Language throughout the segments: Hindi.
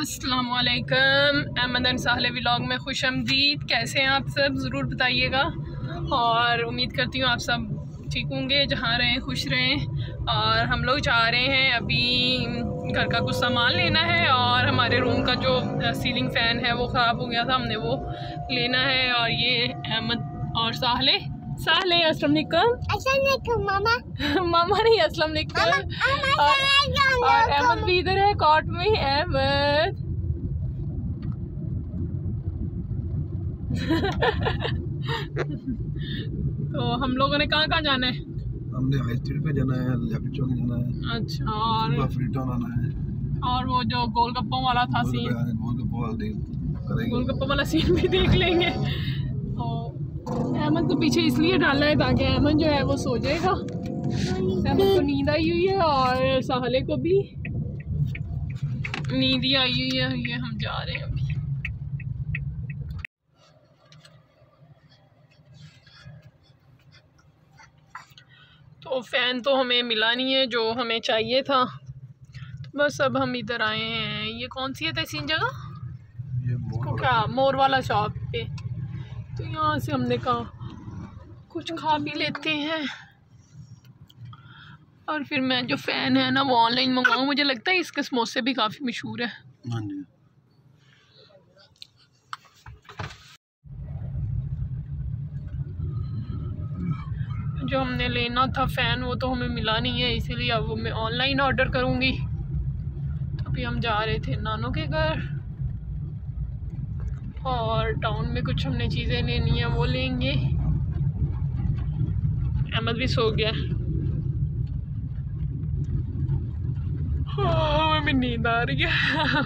अस्सलामुअलैकुम। अहमद एंड साहले व्लॉग में खुश आमदीद। कैसे हैं आप सब, ज़रूर बताइएगा। और उम्मीद करती हूँ आप सब ठीक होंगे, जहाँ रहें खुश रहें। और हम लोग जा रहे हैं अभी घर का कुछ सामान लेना है, और हमारे रूम का जो सीलिंग फ़ैन है वो ख़राब हो गया था, हमने वो लेना है। और ये अहमद और साहले अस्सलाम वालेकुम मामा मामा नहीं अस्सलाम वालेकुम। और अहमद भी इधर है कॉट में। अहमद तो हम लोगों ने कहाँ जाना है? हमने हाई स्ट्रीट पे जाना है, लेफ्ट चौक जाना है। अच्छा, और फ्री टाउन आना है। और वो जो गोलगप्पों वाला था सीन, गोलगप्पों वाला सीन भी देख लेंगे। तो अहमद को पीछे इसलिए डाला है ताकि अहमद जो है वो सो जाएगा। अहमद को नींद आई हुई है और साहले को भी नींद ही आई हुई है। ये हम जा रहे हैं अभी। तो फ़ैन तो हमें मिला नहीं है जो हमें चाहिए था, तो बस अब हम इधर आए हैं। ये कौन सी है तहसीन जगह? इसको क्या, मोर वाला शॉप पे। तो यहाँ से हमने कहा कुछ खा भी लेते हैं, और फिर मैं जो फ़ैन है ना वो ऑनलाइन मंगाऊँ। मुझे लगता है इसके समोसे भी काफ़ी मशहूर है। जो हमने लेना था फ़ैन वो तो हमें मिला नहीं है, इसीलिए अब वो मैं ऑनलाइन ऑर्डर करूँगी। तो अभी हम जा रहे थे नानों के घर, और टाउन में कुछ हमने चीज़ें लेनी है वो लेंगे। अहमद भी सो गया। हाँ, हमें नींद आ रही है।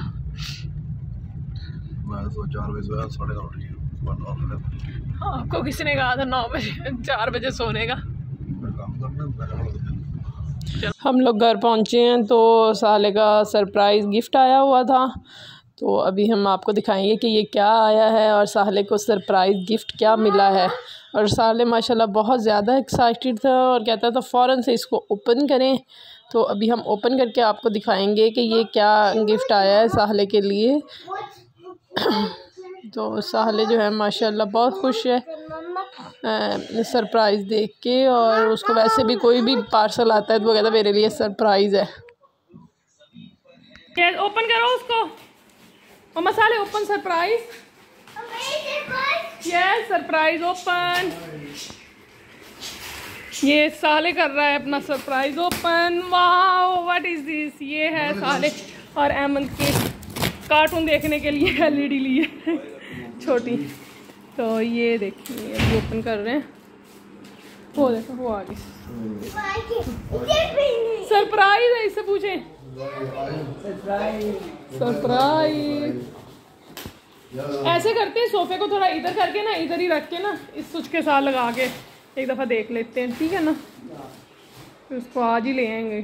आपको किसी ने कहा था 9 बजे 4 बजे सोने का? हम लोग घर पहुँचे हैं तो साले का सरप्राइज़ गिफ्ट आया हुआ था। तो अभी हम आपको दिखाएंगे कि ये क्या आया है और साले को सरप्राइज़ गिफ्ट क्या मिला है। और साले माशाल्लाह बहुत ज़्यादा एक्साइटेड था और कहता था फ़ौरन से इसको ओपन करें। तो अभी हम ओपन करके आपको दिखाएंगे कि ये क्या गिफ्ट आया है साले के लिए। तो साले जो है माशाल्लाह बहुत खुश है सरप्राइज़ देख के। और उसको वैसे भी कोई भी पार्सल आता है तो वो कहता है मेरे लिए सरप्राइज़ है। ओपन करो उसको मम्मा, साले open surprise. Yes, surprise open. ये साले कर रहा है अपना surprise open. Wow, what is this? ये है साले और अहमद के कार्टून देखने के लिए एलईडी लिए छोटी। तो ये देखिए अभी ओपन कर रहे हैं। वो देखो वो आ गई। सरप्राइज है, इससे पूछे। सरप्राइज ऐसे करते हैं, सोफे को थोड़ा इधर करके ना, इधर ही रख के ना, इस स्विच के साथ लगा के एक दफ़ा देख लेते हैं, ठीक है ना? फिर उसको आज ही ले आएंगे।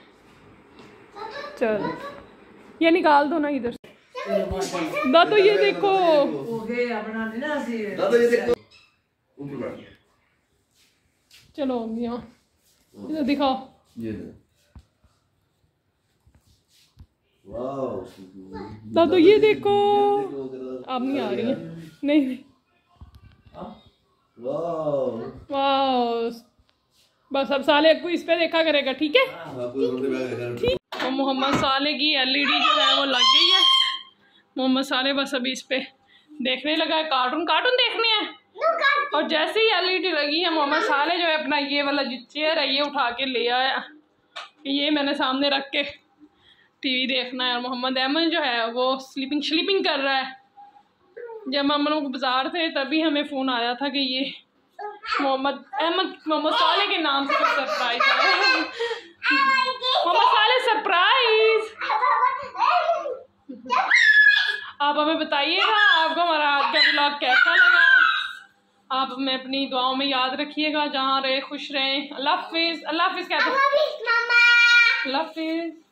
चल ये निकाल दो ना इधर से। दादो ये देखो, चलो यहाँ इधर दिखाओ। दादो ये देखो। अब नहीं आ रही है, नहीं। वाह, बस अब साले को इस पे देखा करेगा, ठीक है? ठीक। और मोहम्मद साले की एलईडी जो है वो लग गई है। मोहम्मद साले बस अभी इस पे देखने लगा है, कार्टून देखने हैं। और जैसे ही एलईडी लगी है मोहम्मद साले जो है अपना ये वाला जो चेयर है ये उठा के ले आया। ये मैंने सामने रख के टीवी देखना है। और मोहम्मद अहमद जो है वो स्लीपिंग कर रहा है। जब हम लोग बाजार थे तभी हमें फ़ोन आया था कि ये मोहम्मद साले के नाम से सरप्राइज है। मोहम्मद साले सरप्राइज। आप हमें बताइएगा आपको हमारा आज का व्लॉग कैसा लगा। आप हमें अपनी दुआओं में याद रखिएगा। जहाँ रहे खुश रहें। अल्लाह हाफिज़। अल्लाह हाफिज़ कहते हैं। अल्लाह हाफिज़।